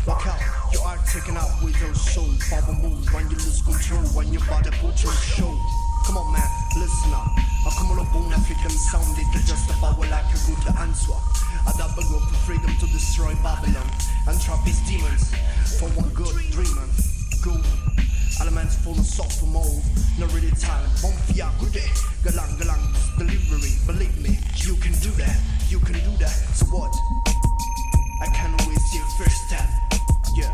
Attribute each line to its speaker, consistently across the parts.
Speaker 1: Walk out, you are taken out with your soul. Power move when you lose control, when your body put your show. Come on man, listen up. Accumulo buon African sound, it just a power like a good answer. A double go for freedom to destroy Babylon and trap his demons for one good dreamer. Go, elements full of soft mold, no really talent. Bon fiat, good day, galang galang, delivery. Believe me, you can do that, you can do that. So what? I can't waste your first step, yeah.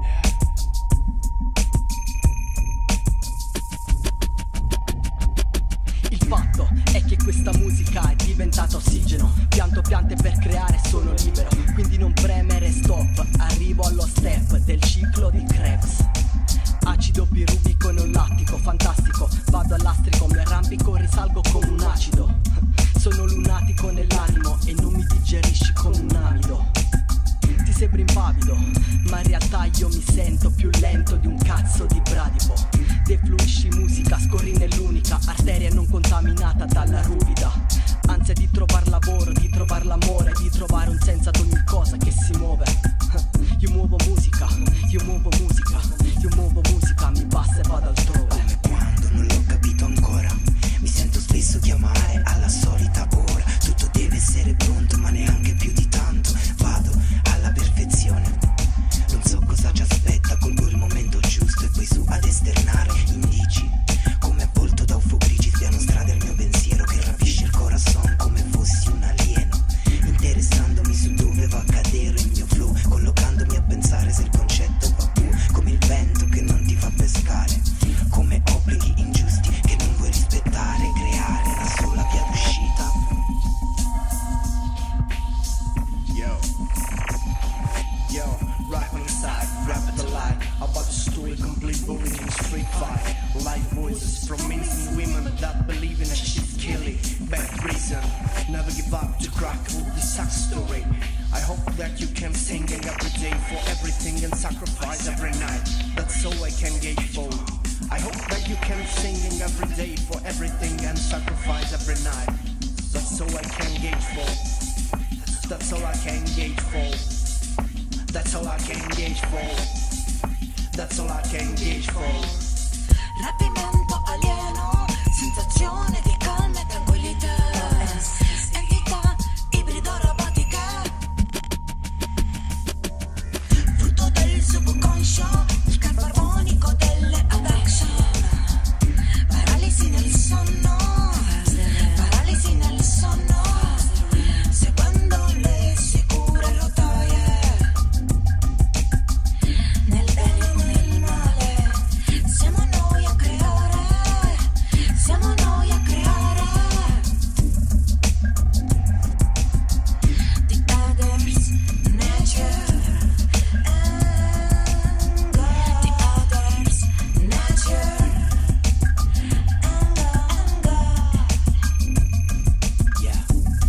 Speaker 2: Il fatto è che questa musica è diventata ossigeno. Pianto piante per creare, sono libero. Quindi non premere stop, arrivo allo step del ciclo di Krebs. Acido piruvico non lattico, fantastico. Vado all'astrico, mi arrampico, risalgo come un acido. Sono lunatico nell'animo e non mi digerisci come un amido. Ti sembri impavido, ma in realtà io mi sento più lento di un cazzo di bradipo. Defluisci musica, scorri nell'unica arteria non contaminata dalla ruvida. Ansia di trovar lavoro, di trovar l'amore, di trovare un senso ad ogni cosa che si muove. Io muovo musica, io muovo musica, io muovo musica, mi basta e vado altrove.
Speaker 3: Come quando non l'ho capito ancora, mi sento spesso chiamare alla solita ora. Tutto deve essere pronto ma neanche più di tanto. Vado alla perfezione, non so cosa ci aspetta, colgo il momento giusto e poi su ad esternare indici. Come avvolto da UFO grigi spiano strade al mio pensiero che rapisce il corazon come fossi un alieno. Interessandomi su dove va a cadere il mio flow, collocandomi a pensare se il concetto va più. Come il vento che non ti fa pescare, come obblighi ingiusti che non vuoi rispettare. Creare la sola via d'uscita.
Speaker 1: Yo, rap on the side, rap at the light. About the story, complete bullying in street fight. Live voices from innocent women that believe in a shit killing. Bad reason, never give up to crack with the success story. I hope that you can sing every day for everything and sacrifice every night. That's all I can gauge for. I hope that you can sing every day for everything and sacrifice every night. That's all I can gauge for. That's all I can gauge for. That's all I can gauge for. That's all I can gauge for.
Speaker 4: Rapimento alieno, sensazione di calma e tranquillità. Entità ibrido robotica, frutto del subconscio, il campo armonico delle addiction. Paralisi nel sonno, paralisi nel sonno, seguendo le sicure rotaie. Nel bene o nel male, siamo noi a creare, siamo noi a creare. The others, nature, and God. The others, nature, and God.
Speaker 3: Yeah.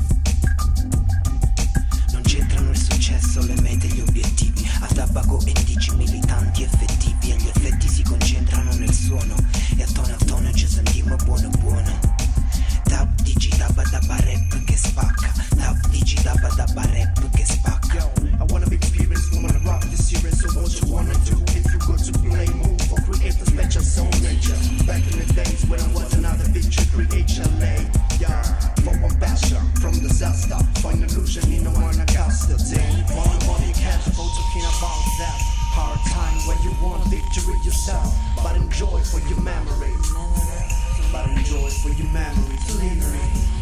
Speaker 3: Non c'entrano il successo, le mete e gli obiettivi. A tabaco e indici militanti effettivi. E gli effetti si concentrano nel suono. E a tono ci sentiamo buono buono. Dab dici dabba dabba rap che spacca. Dab dici dabba dabba rap che spacca.
Speaker 1: Yo, I wanna be experienced, wanna rock this series. So what you wanna do if you go to play, move or create a special sound nature. Back in the days when I was another picture, create LA. Yeah, for one passion, from disaster, find illusion in a one castle. Money cash, for talking about that. Hard time when you want victory yourself, but enjoy for your memory. But enjoy for your memory, delivery.